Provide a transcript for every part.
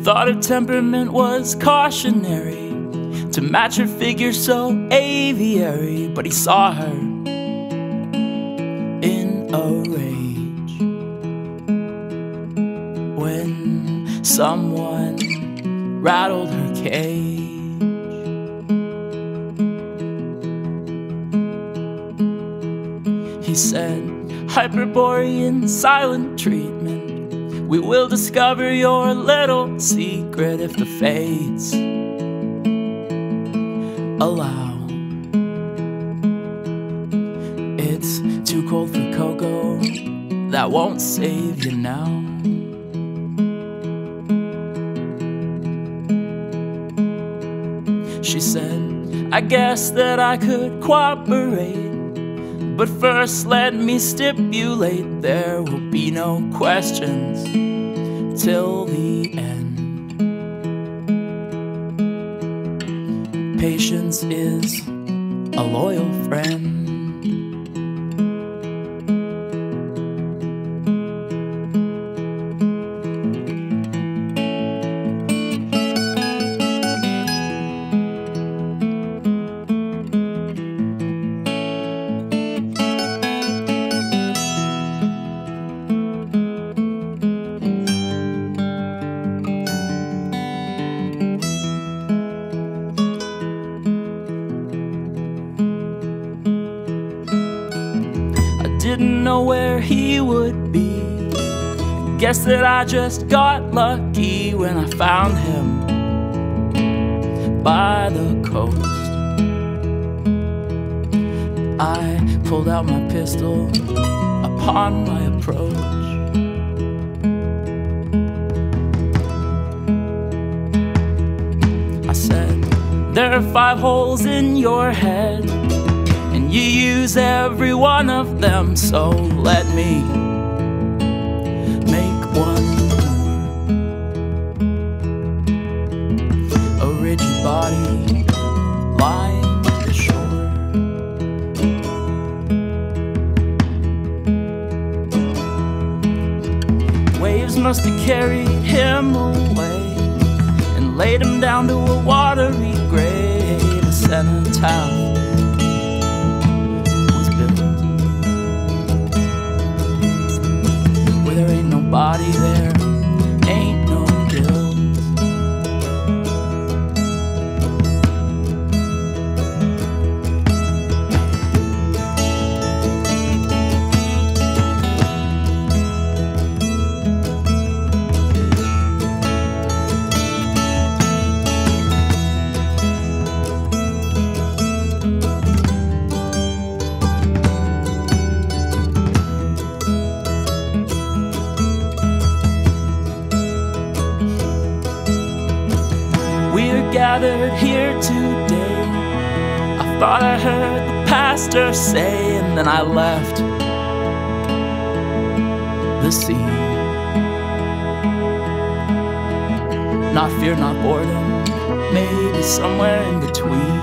thought her temperament was cautionary to match her figure so aviary, but he saw her in a rage when someone rattled her cage. He said, Hyperborean silent treatment, we will discover your little secret if the fates allow. It's too cold for cocoa, that won't save you now. She said, I guess that I could cooperate, but first let me stipulate there will be no questions till the end. Patience is a loyal friend. Didn't know where he would be. Guess that I just got lucky when I found him by the coast. I pulled out my pistol upon my approach. I said, there are 5 holes in your head, you use every one of them, so let me make one more. A rigid body lying to the shore. Waves must have carried him away and laid him down to a watery grave. A cenotaph body, there ain't no guilt. We're gathered here today. I thought I heard the pastor say, and then I left the scene. Not fear, not boredom, maybe somewhere in between.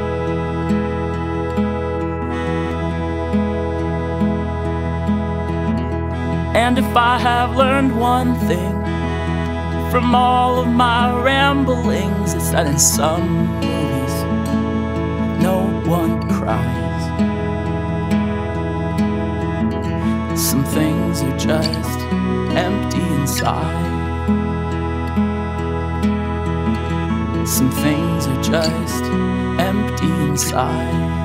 And if I have learned one thing from all of my ramblings, it's that in some movies no one cries. Some things are just empty inside. Some things are just empty inside.